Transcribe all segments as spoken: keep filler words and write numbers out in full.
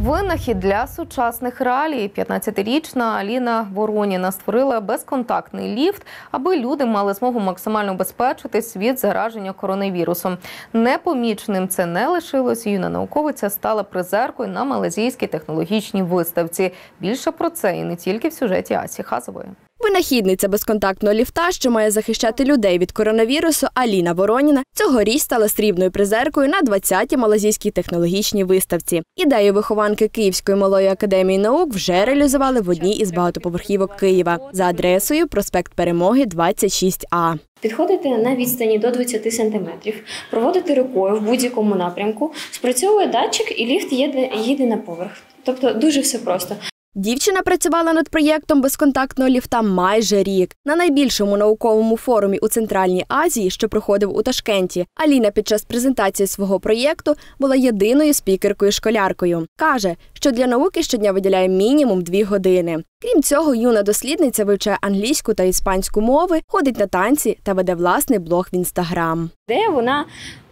Винахід для сучасних реалій. п'ятнадцятирічна Аліна Вороніна створила безконтактний ліфт, аби люди мали змогу максимально убезпечитись від зараження коронавірусом. Непоміченим це не лишилось. Юна науковиця стала призеркою на малайзійській технологічній виставці. Більше про це і не тільки в сюжеті Асі Хазової. Винахідниця безконтактного ліфта, що має захищати людей від коронавірусу, Аліна Вороніна цьогоріч стала срібною призеркою на двадцятій малайзійській технологічній виставці. Ідею вихованки Київської малої академії наук вже реалізували в одній із багатоповерхівок Києва за адресою проспект Перемоги, двадцять шість А. Підходити на відстані до двадцяти сантиметрів, проводити рукою в будь-якому напрямку, спрацьовує датчик і ліфт їде, їде на поверх. Тобто дуже все просто. Дівчина працювала над проєктом безконтактного ліфта майже рік. На найбільшому науковому форумі у Центральній Азії, що проходив у Ташкенті, Аліна під час презентації свого проєкту була єдиною спікеркою-школяркою. Каже, що для науки щодня виділяє мінімум дві години. Крім цього, юна дослідниця вивчає англійську та іспанську мови, ходить на танці та веде власний блог в Інстаграм. Де вона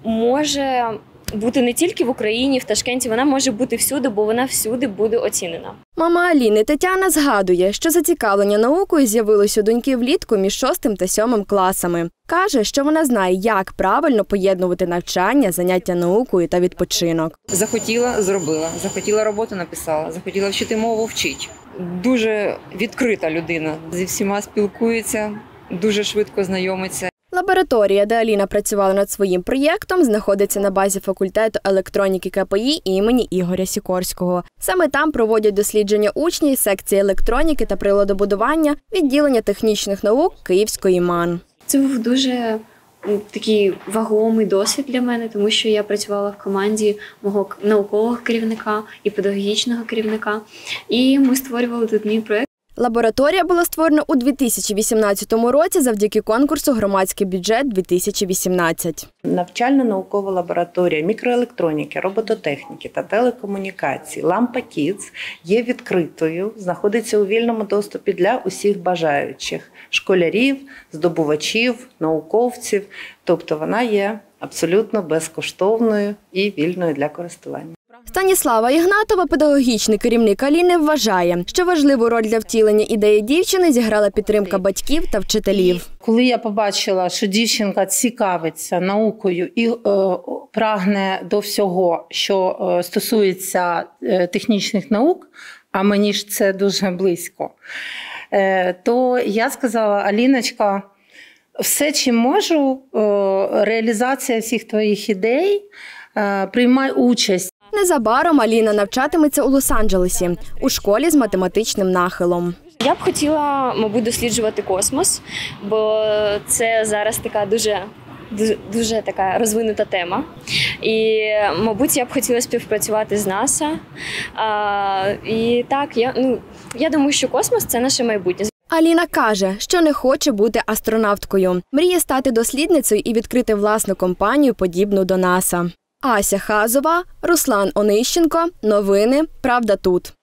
може бути не тільки в Україні, в Ташкенті, вона може бути всюди, бо вона всюди буде оцінена. Мама Аліни Тетяна згадує, що зацікавлення наукою з'явилось у доньки влітку між шостим та сьомим класами. Каже, що вона знає, як правильно поєднувати навчання, заняття наукою та відпочинок. Захотіла – зробила, захотіла – роботу написала, захотіла вчити мову – вчить. Дуже відкрита людина, зі всіма спілкується, дуже швидко знайомиться. Лабораторія, де Аліна працювала над своїм проєктом, знаходиться на базі факультету електроніки Ка Пе І імені Ігоря Сікорського. Саме там проводять дослідження учні із секції електроніки та приладобудування відділення технічних наук Київської МАН. Це був дуже такий вагомий досвід для мене, тому що я працювала в команді мого наукового керівника і педагогічного керівника. І ми створювали тут мій проєкт. Лабораторія була створена у дві тисячі вісімнадцятому році завдяки конкурсу «Громадський бюджет дві тисячі вісімнадцять». Навчально-наукова лабораторія мікроелектроніки, робототехніки та телекомунікацій «Лампа Кідс» є відкритою, знаходиться у вільному доступі для усіх бажаючих – школярів, здобувачів, науковців. Тобто вона є абсолютно безкоштовною і вільною для користування. Станіслава Ігнатова, педагогічний керівник Аліни, вважає, що важливу роль для втілення ідеї дівчини зіграла підтримка батьків та вчителів. Коли я побачила, що дівчинка цікавиться наукою і е, прагне до всього, що е, стосується е, технічних наук, а мені ж це дуже близько, е, то я сказала: Аліночка, все, чим можу, е, реалізація всіх твоїх ідей, е, приймай участь. Незабаром Аліна навчатиметься у Лос-Анджелесі у школі з математичним нахилом. Я б хотіла, мабуть, досліджувати космос, бо це зараз така дуже, дуже, дуже така розвинута тема. І, мабуть, я б хотіла співпрацювати з НАСА. А, і так, я, ну, я думаю, що космос – це наше майбутнє. Аліна каже, що не хоче бути астронавткою. Мріє стати дослідницею і відкрити власну компанію, подібну до НАСА. Ася Хазова, Руслан Онищенко. Новини «Правда тут».